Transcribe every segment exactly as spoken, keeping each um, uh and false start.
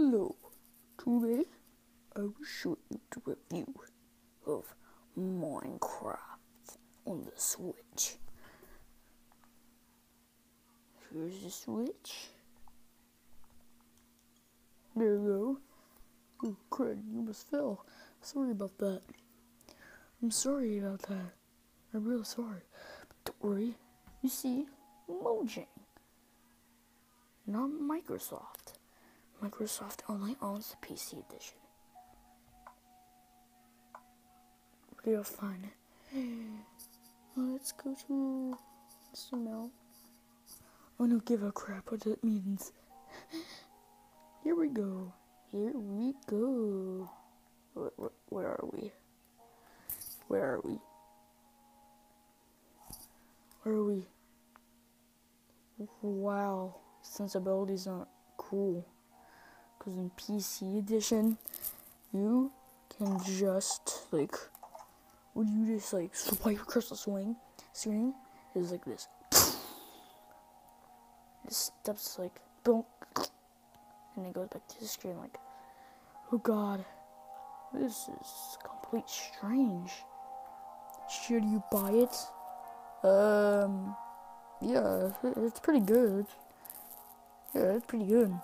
Hello, today I will show you the review of Minecraft on the Switch. Here's the Switch. There you go. Oh crud, you almost fell. Sorry about that. I'm sorry about that. I'm real sorry. But don't worry, you see, Mojang, not Microsoft. Microsoft only owns the P C edition. Real fun. Let's go to S M L. I don't give a crap what that means. Here we go. Here we go. Where, where, where are we? Where are we? Where are we? Wow. Sensibility's not cool. Because in P C edition, you can just, like, when you just, like, swipe across the swing screen, is like this. It steps, like, boom, and it goes back to the screen, like, oh god, this is complete strange. Should you buy it? Um, yeah, it's pretty good. Yeah, it's pretty good.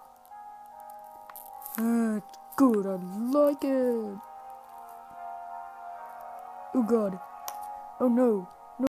Uh, it's good, I like it. Oh god. Oh no.